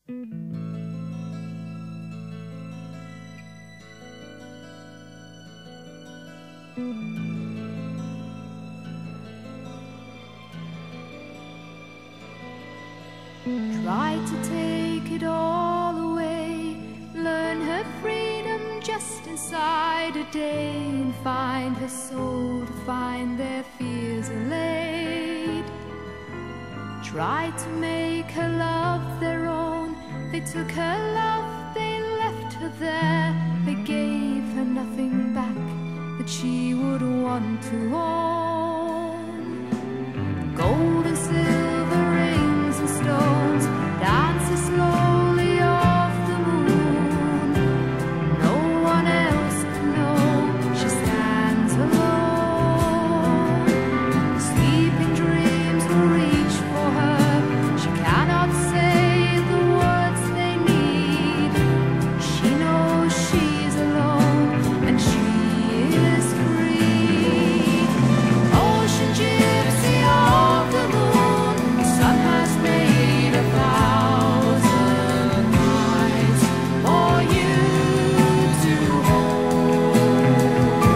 Try to take it all away, learn her freedom just inside a day, and find her soul to find their fears allayed. Try to make her love their own. They took her love, they left her there. They gave her nothing back that she would want to own. Gold and silver rings and stones, dancing slowly off the moon. No one else can know she stands alone. Sleeping dreams will reach for her. She cannot say the words they need. She knows she's alone and she is free. Ocean gypsy of the moon, the sun has made 1,000 nights for you to hold.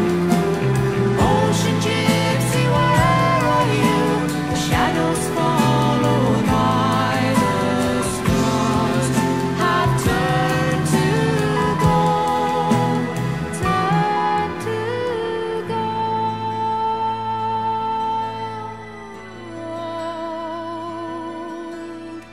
Ocean gypsy, where are you? The shadows followed by the stars have turned to gold, turned to gold.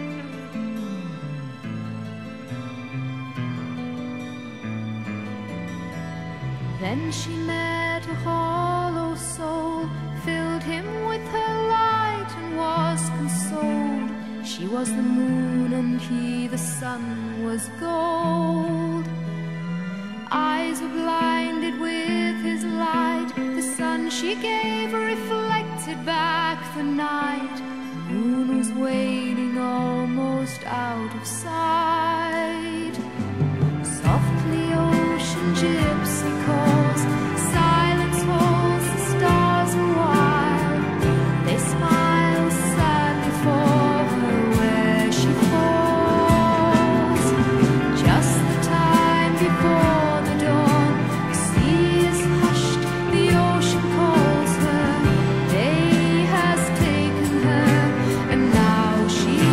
Then she met a hollow soul, filled him with her light and was consoled. She was the moon and he the sun was gold. Eyes were blinded with his light. The sun she gave reflected back the night. The moon was waning, almost out of sight. Softly ocean gypsy calls, silence holds, the stars are wild. They smile sadly for her where she falls. Just the time before the dawn, the sea is hushed, the ocean calls her. Day has taken her, and now she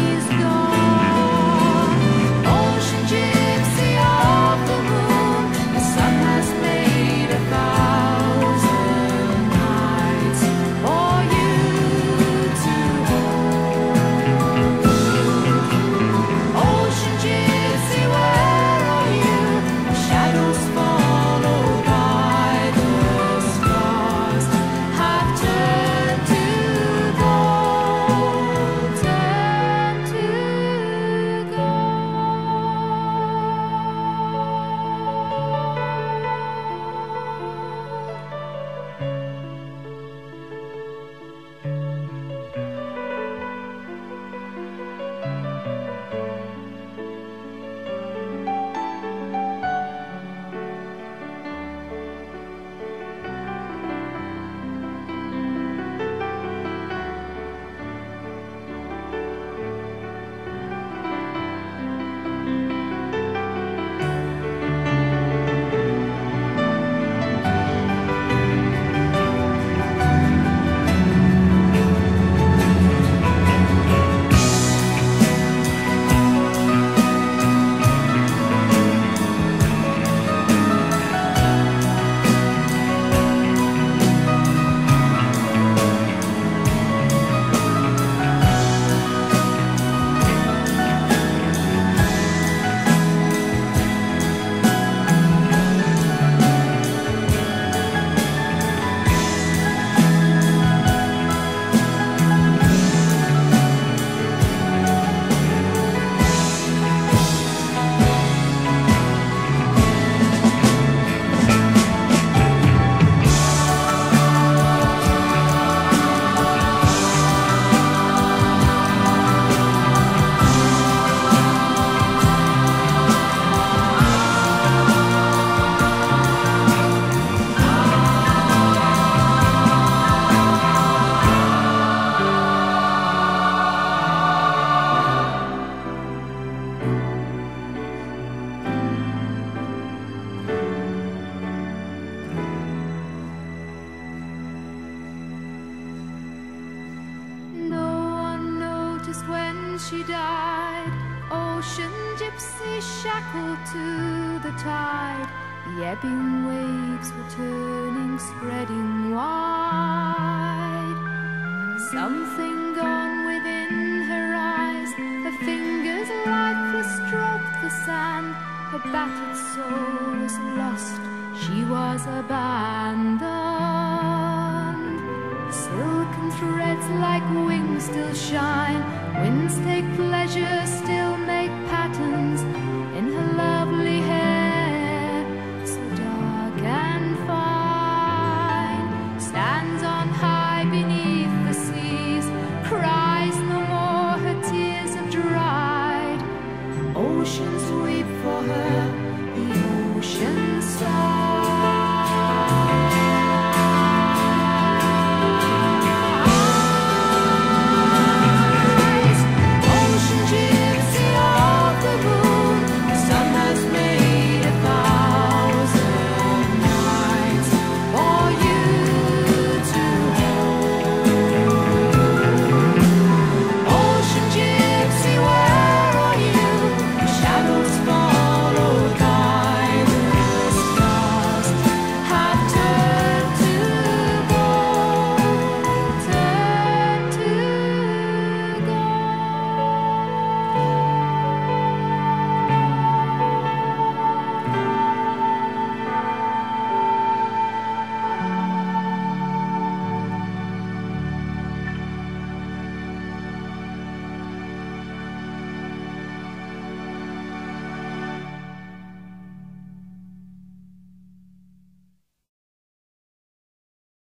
she died. Ocean gypsy shackled to the tide. The ebbing waves were turning, spreading wide. Something gone within her eyes. Her fingers lifeless stroked the sand. Her battered soul was lost. She was abandoned. Silken threads like wings still shine. Winds take pleasure, still make patterns in her lovely hair, so dark and fine. Stands on high beneath the seas, cries no more, her tears have dried. Oceans weep for her, the ocean sighs.